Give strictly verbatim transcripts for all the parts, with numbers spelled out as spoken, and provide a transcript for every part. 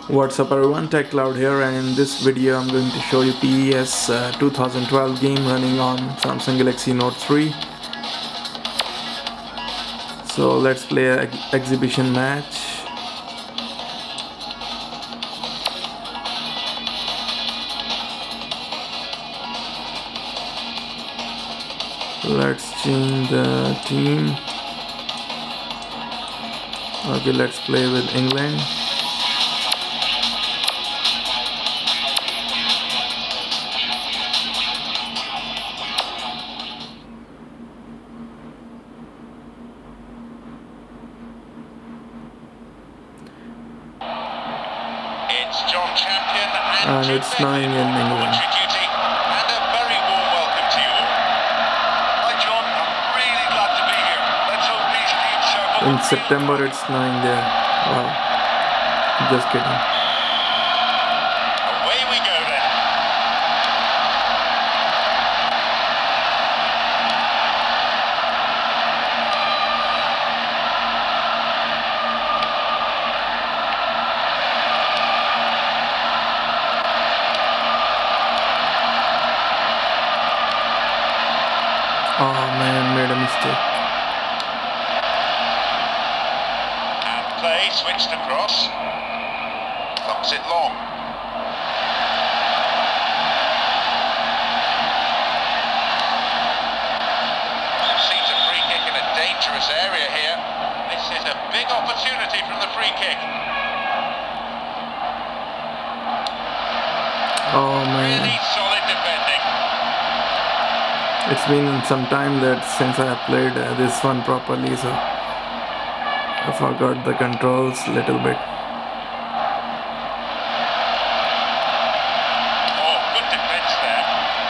What's up everyone, Tech Cloud here, and in this video I'm going to show you P E S uh, two thousand twelve game running on Samsung Galaxy Note three. So let's play an ex exhibition match. Let's change the team. Okay, let's play with England. It's John Champion and, and it's snowing in England. And a very warm welcome to you all. Hi John, I'm really glad to be here. Let's hope these teams show up. In September it's snowing there. Wow. Just kidding. Away we go then. Oh man, made a mistake. And play switched across. Thumbs it long. Sees a free kick in a dangerous area here. This is a big opportunity from the free kick. Oh man. Really solid defending. It's been some time that since I have played uh, this one properly, so I forgot the controls a little bit. Oh, good defense there.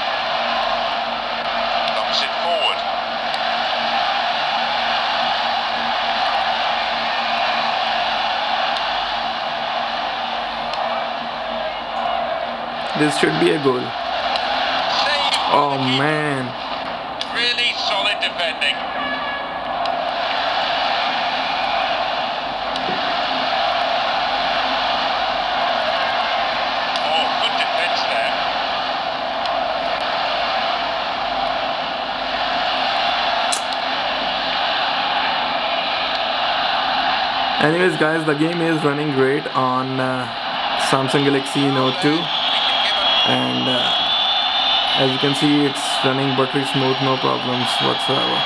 Dumps it forward. This should be a goal. Save. Oh man. Really solid defending. Oh, good defense there. Anyways guys, the game is running great on uh, Samsung Galaxy Note two, and uh, as you can see it's running buttery smooth, no problems whatsoever.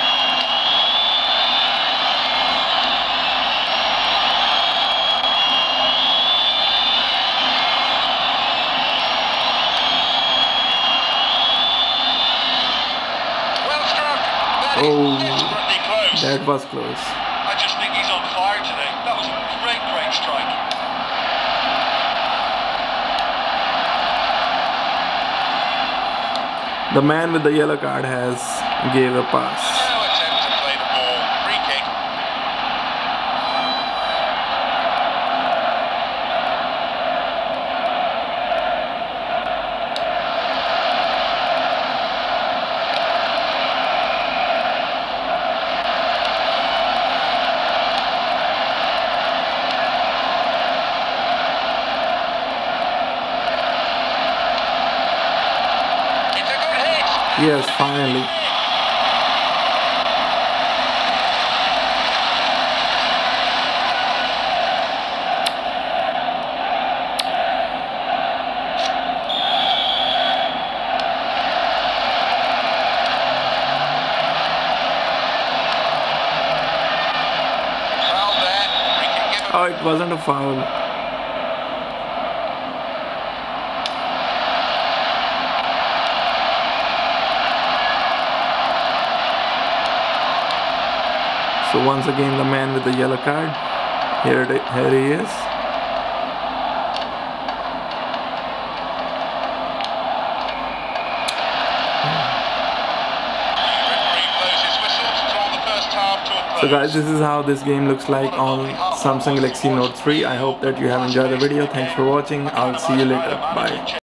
Well struck. That Oh, is desperately close. that was close. I just think he's on fire today. That was a great, great strike. The man with the yellow card has gave a pass. No attempt to play the ball. Free kick. It's a good hit. Yes, finally. Foul there. We can give him. Oh, it wasn't a foul. So once again the man with the yellow card. Here, it, here he is. So guys, this is how this game looks like on Samsung Galaxy Note three. I hope that you have enjoyed the video. Thanks for watching. I'll see you later. Bye.